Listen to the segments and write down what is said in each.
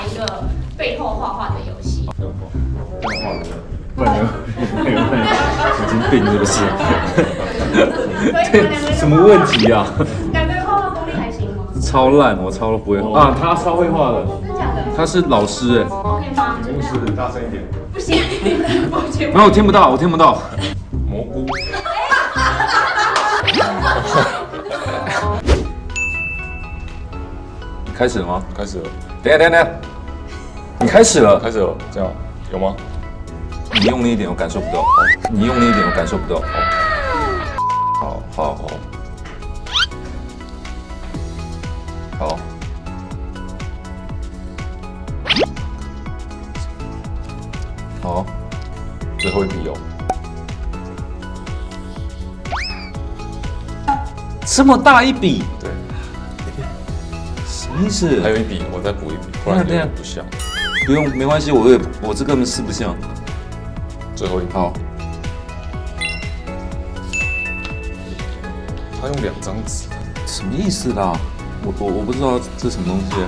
一个背后画画的游戏。 不然神经病是不是？什么问题啊？ 两个人画画功力还行吗？ 超烂，我超不会画啊！他超会画的， 真的假的？ 他是老师哎。 OK 吗？ 故事大声一点。 不行，抱歉。 没有，我听不到，我听不到。 蘑菇。 你开始了吗？ 开始了， 等一下，你开始了。 开始了，这样有吗？ 你用力一点，我感受不到。你用力一点，我感受不到。好。好， 最后一笔哦。 这么大一笔， 对， 什么意思？ 还有一笔，我再补一笔，不然有点不像。 不用，没关系，我这根本四不像。 最后一笔。 好， 他用2张纸， 什么意思啦？我不知道这是什么东西。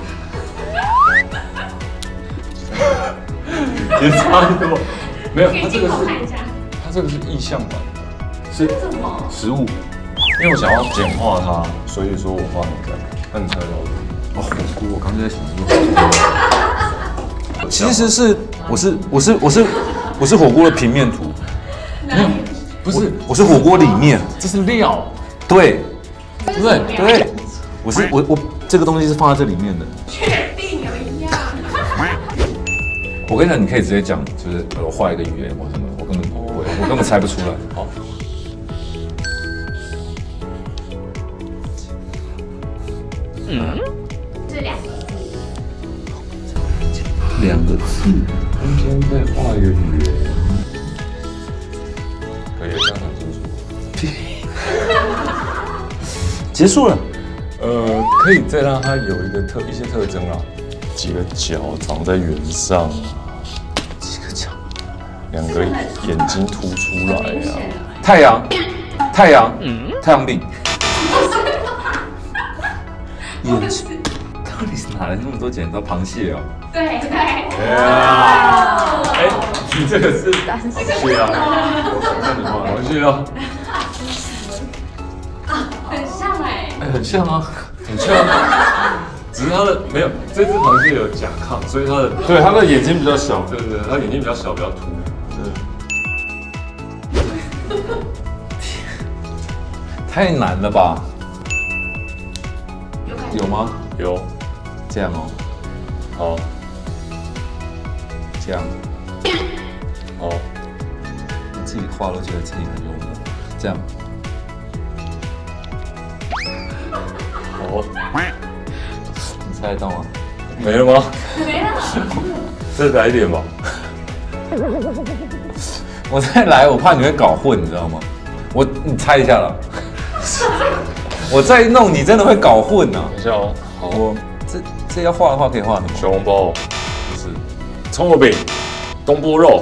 也差不多。没有， 给镜头看一下。 他这个是意象版， 是什么？ 食物。 因为我想要简化它，所以说我画你看，那你猜到了？ 哦，火锅，我刚才在想这个。其实是我是火锅的平面图， 哪里？ 不是， 我是火锅里面。 这是料， 对对对，我这个东西是放在这里面的。 确定有一样？ 我跟你讲，你可以直接讲，就是我画一个语言或什么，我根本不会，我根本猜不出来。好， 这2个字。 2个字， 中间再画一个圆，可以这样很清楚。 结束了。 可以再让它有一些特征啊，几个角长在圆上啊， 几个角 2个眼睛凸出来啊， 太阳饼。眼睛，到底是哪来那么多剪刀？螃蟹啊！ 对。 哎，你这个是蟹啊，我看你画螃蟹啊， 很像哎。 很像啊， 很像，只是它的没有，这只螃蟹有甲亢，所以它的眼睛比较小。 对，它眼睛比较小，比较凸。 太难了吧？ 有感觉有吗？ 有， 这样哦， 好， 这样， 好， 你自己画都觉得自己很幽默。这样， 好， 你猜得到吗？ 没了吗？ 没了。 再来一点吧。 我再来，我怕你会搞混，你知道吗？你猜一下了。我再弄，你真的会搞混啊！ 等一下哦，好， 这要画的话，可以画什么？ 小笼包， 不是， 葱油饼，东坡肉。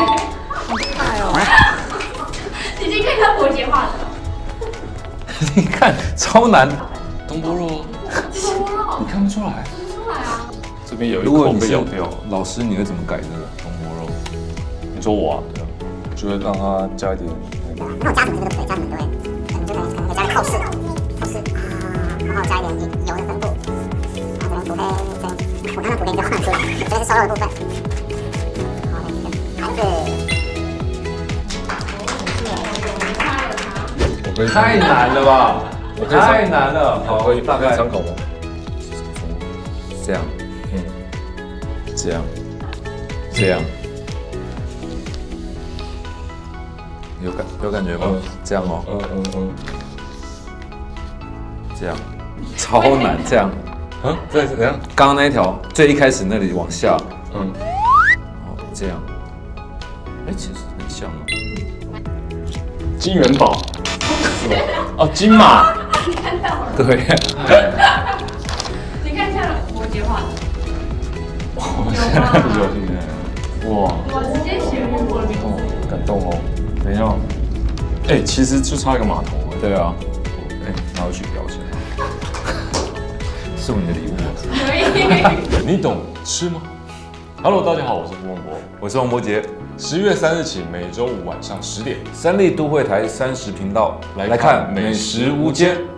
已经可以看伯杰画的了。 你看超难。 东坡肉， 你看不出来？ 出来啊！ 这边有一如果你是口被咬掉。 老师，你会怎么改这个东坡肉？ 你说我啊？对啊，就会让它加一点那个。 那我加什么这个腿，加什么对，可能加点靠式啊，然后加一点油的分布，然后这边我刚刚图片就画出来，这是瘦肉的部分。好，盘子。 我可以太难了吧！太难了。好， 可以大概参考吗？ 这样，这样，有感觉吗？这样哦，这样，超难，这样， 啊，再怎样？ 刚刚那一条最一开始那里往下，哦，这样，哎，其实很像啊。 金元宝，哦，金马， 你看到了？ 对， 你看像伯杰画的。 哇， 我直接写木过了名字。 感动哦。等一下，哎，其实就差一个码头。 对啊，哎，拿回去裱起来。 送你的礼物啊。 可以。 你懂吃吗 ？Hello， 大家好，我是胡文博， 我是王柏杰。 10月3日起，每周五晚上10点， 三立都会台30频道来看《美食无间》。